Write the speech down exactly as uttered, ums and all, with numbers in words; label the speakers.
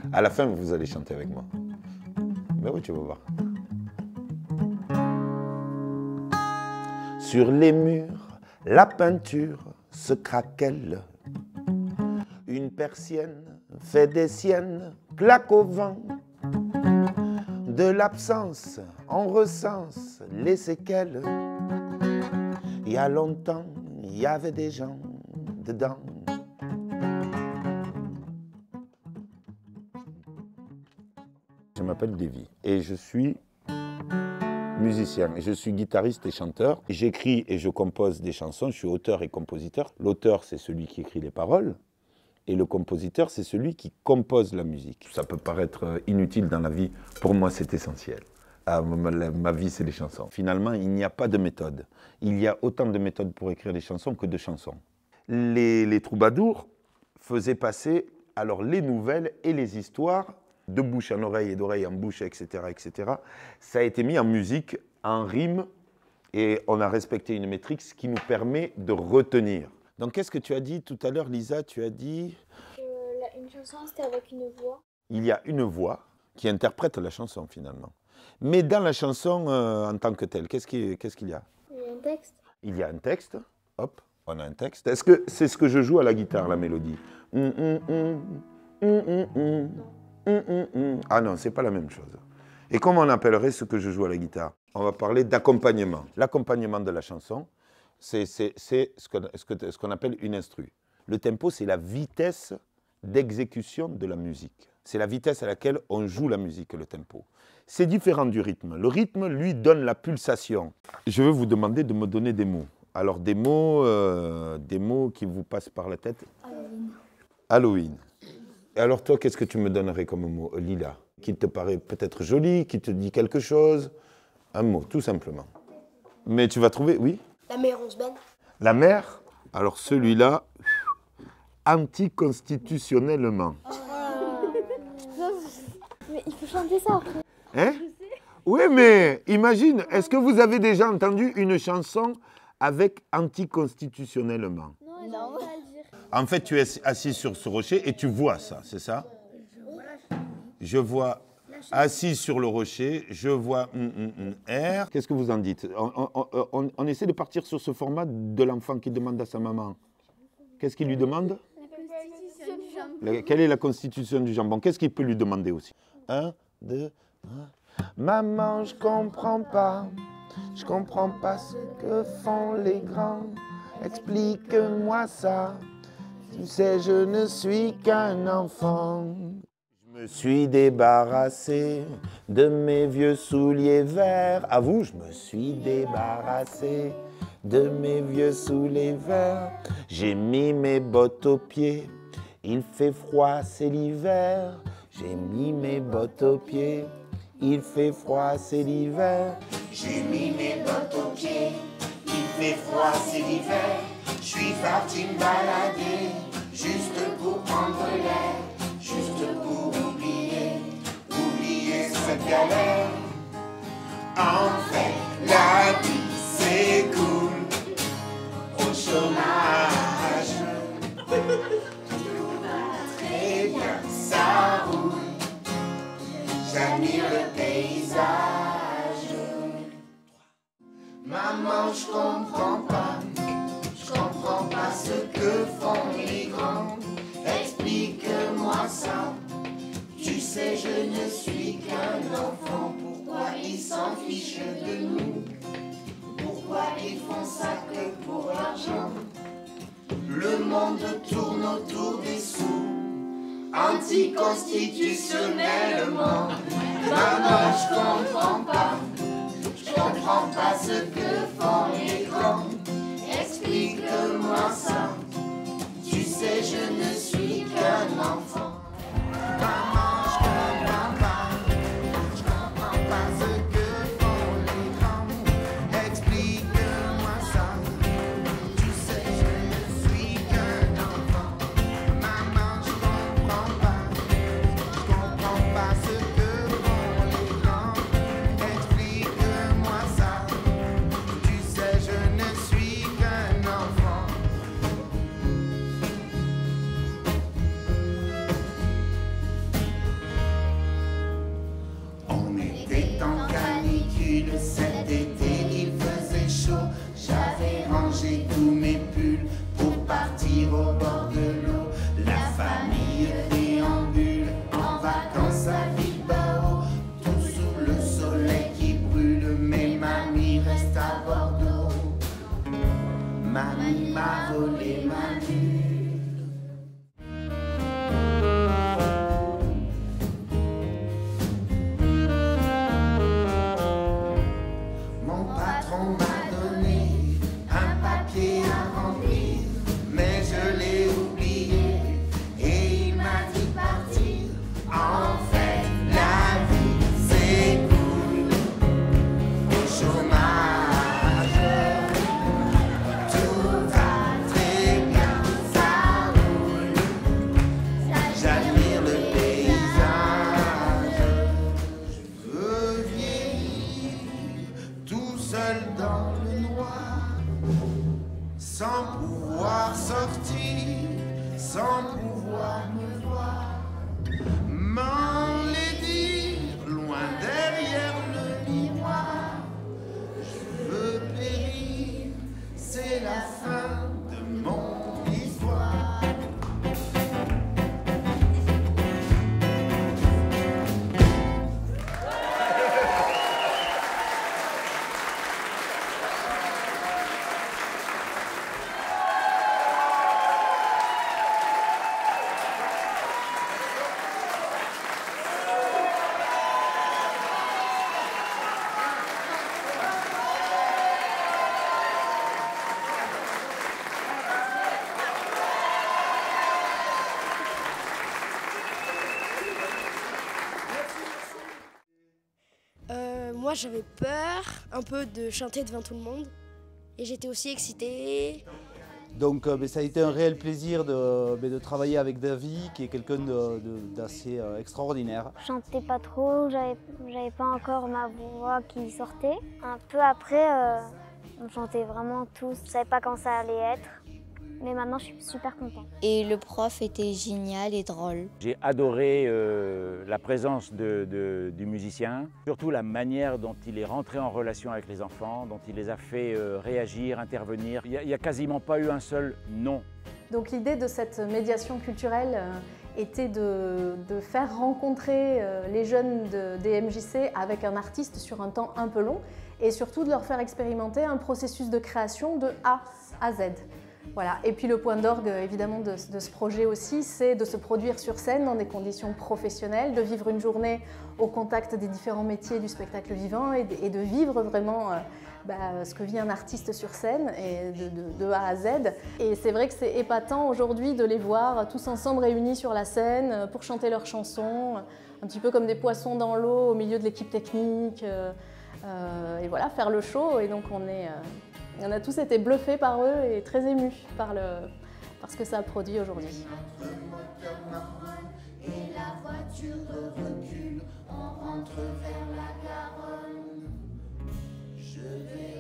Speaker 1: À la fin, vous allez chanter avec moi. Ben oui, tu vas voir. Sur les murs, la peinture se craquelle. Une persienne fait des siennes, claque au vent. De l'absence, on recense les séquelles. Il y a longtemps, il y avait des gens dedans. Je m'appelle Davy et je suis musicien. Je suis guitariste et chanteur. J'écris et je compose des chansons. Je suis auteur et compositeur. L'auteur, c'est celui qui écrit les paroles. Et le compositeur, c'est celui qui compose la musique. Ça peut paraître inutile dans la vie. Pour moi, c'est essentiel. Ah, ma, ma vie, c'est les chansons. Finalement, il n'y a pas de méthode. Il y a autant de méthodes pour écrire des chansons que de chansons. Les, les troubadours faisaient passer alors les nouvelles et les histoires de bouche en oreille et d'oreille en bouche, et cetera, et cetera. Ça a été mis en musique, en rime, et on a respecté une métrique qui nous permet de retenir. Donc, qu'est-ce que tu as dit tout à l'heure, Lisa? Tu as dit...
Speaker 2: Euh, la, une chanson, c'était avec une voix.
Speaker 1: Il y a une voix qui interprète la chanson, finalement. Mais dans la chanson euh, en tant que telle, qu'est-ce qu'il qu'est-ce qu'il y a?
Speaker 2: Il y a un texte.
Speaker 1: Il y a un texte. Hop, on a un texte. Est-ce que c'est ce que je joue à la guitare, la mélodie? mm, mm, mm, mm, mm, mm, mm, mm. Ah non, c'est pas la même chose. Et comment on appellerait ce que je joue à la guitare? On va parler d'accompagnement. L'accompagnement de la chanson, c'est ce qu'on ce qu'on appelle une instru. Le tempo, c'est la vitesse d'exécution de la musique. C'est la vitesse à laquelle on joue la musique, le tempo. C'est différent du rythme. Le rythme, lui, donne la pulsation. Je veux vous demander de me donner des mots. Alors, des mots, euh, des mots qui vous passent par la tête.
Speaker 2: Halloween.
Speaker 1: Halloween. Et alors, toi, qu'est-ce que tu me donnerais comme mot? Lila, qui te paraît peut-être joli, qui te dit quelque chose. Un mot, tout simplement. Mais tu vas trouver, oui?
Speaker 2: La mer, on se baigne.
Speaker 1: La mer? Alors, celui-là, anticonstitutionnellement.
Speaker 2: Mais il faut chanter ça après.
Speaker 1: Hein? Oui, mais imagine, est-ce que vous avez déjà entendu une chanson avec anticonstitutionnellement?
Speaker 2: Non, non. Pas le dire.
Speaker 1: En fait, tu es assis sur ce rocher et tu vois ça, c'est ça? Je vois assis sur le rocher, je vois mm, mm, mm, R. Qu'est-ce que vous en dites? on, on, on, on essaie de partir sur ce format de l'enfant qui demande à sa maman. Qu'est-ce qu'il lui demande?
Speaker 2: La constitution du jambon.
Speaker 1: Quelle est la constitution du jambon? Qu'est-ce qu'il peut lui demander aussi? Un, deux, un. Maman, je comprends pas, je comprends pas ce que font les grands. Explique-moi ça, tu sais, je ne suis qu'un enfant. Je me suis débarrassé de mes vieux souliers verts. À vous, je me suis débarrassé de mes vieux souliers verts. J'ai mis mes bottes aux pieds, il fait froid, c'est l'hiver. J'ai mis mes bottes aux pieds, il fait froid, c'est l'hiver.
Speaker 3: J'ai mis mes bottes aux pieds, il fait froid, c'est l'hiver. Je suis parti me balader, juste pour prendre l'air, juste pour oublier, oublier cette galère. En fait, la vie c'est cool, au chômage. Tout va très bien, ça roule. J'admire le paysage. Maman, je comprends pas, je comprends pas ce que font les grands. Explique-moi ça. Tu sais, je ne suis qu'un enfant. Pourquoi ils s'en fichent de nous? Pourquoi ils font ça que pour l'argent? Le monde tourne autour des sous. Anticonstitutionnellement. Maman, je comprends pas, je comprends pas ce que font les grands. Explique-moi ça, tu sais, je ne suis qu'un enfant. Maman, je comprends pas, je comprends pas ce que font les grands. Explique-moi ça, tu sais, je ne suis qu'un enfant. Maman, je comprends pas, je comprends pas ce que font les grands. Explique-moi ça, tu sa vie Bao, tout sous le soleil qui brûle, mais mamie reste à Bordeaux. Mamie m'a volé ma bulle. Mon patron m'a donné un papier à remplir, mais je l'ai oublié et il m'a dit partir. En fait, la vie s'écoule au chômage. Tout va très bien, ça roule. J'admire le paysage. Je veux vieillir tout seul dans le noir, sans pouvoir sortir, sans pouvoir me voir. M'enlaidir loin derrière le miroir. Je veux périr, c'est la fin de mon histoire.
Speaker 2: Euh, moi j'avais peur un peu de chanter devant tout le monde et j'étais aussi excitée.
Speaker 4: Donc euh, mais ça a été un réel plaisir de, mais de travailler avec David, qui est quelqu'un d'assez euh, extraordinaire.
Speaker 5: Je chantais pas trop, j'avais j'avais pas encore ma voix qui sortait. Un peu après, euh, on chantait vraiment tous. Je savais pas quand ça allait être, mais maintenant je suis super contente.
Speaker 6: Et le prof était génial et drôle.
Speaker 7: J'ai adoré euh, la présence de, de, du musicien, surtout la manière dont il est rentré en relation avec les enfants, dont il les a fait euh, réagir, intervenir. Il n'y a, a quasiment pas eu un seul non.
Speaker 8: Donc l'idée de cette médiation culturelle euh, était de, de faire rencontrer euh, les jeunes de D M J C avec un artiste sur un temps un peu long et surtout de leur faire expérimenter un processus de création de A à Z. Voilà. Et puis le point d'orgue évidemment de, de ce projet aussi, c'est de se produire sur scène dans des conditions professionnelles, de vivre une journée au contact des différents métiers du spectacle vivant et de, et de vivre vraiment euh, bah, ce que vit un artiste sur scène et de, de, de A à Z. Et c'est vrai que c'est épatant aujourd'hui de les voir tous ensemble réunis sur la scène pour chanter leurs chansons, un petit peu comme des poissons dans l'eau au milieu de l'équipe technique. Euh, euh, et voilà, faire le show. Et donc on est... Euh, On a tous été bluffés par eux et très émus par, le, par ce que ça a produit aujourd'hui.
Speaker 3: Notre moteur marronne et la voiture recule, on rentre vers la Garonne. Je vais